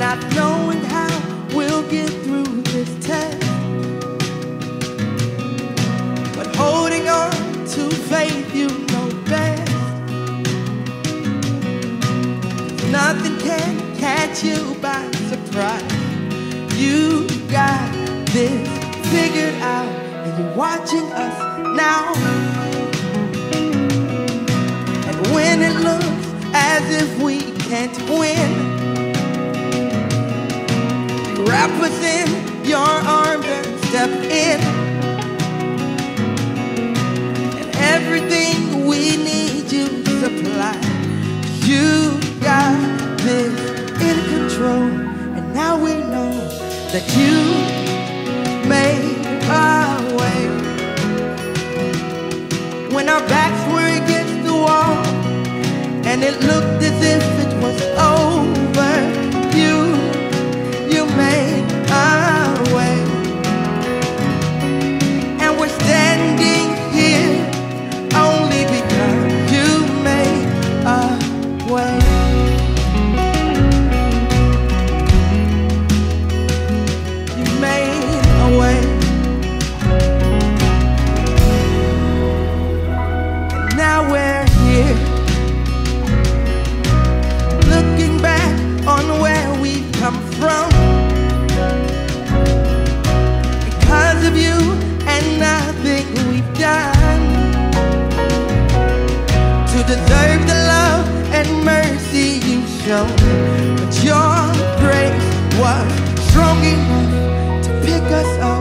not knowing how we'll get through this test, but holding on to faith, you know best. Nothing can catch you by surprise. You got this figured out, and you're watching us now. And when it looks as if we can't win, wrap us in your arms and step in. And everything we need you supply. You got this in control, and now we know that you made our way. When our backs were against the wall and it looked as if it was over, you made our way. And we're standing here only because you made our way. You made a way. And now we're here, looking back on where we've come from. Because of you and nothing we've done to deserve the love and mercy you shown, but your grace was strong enough to pick us up.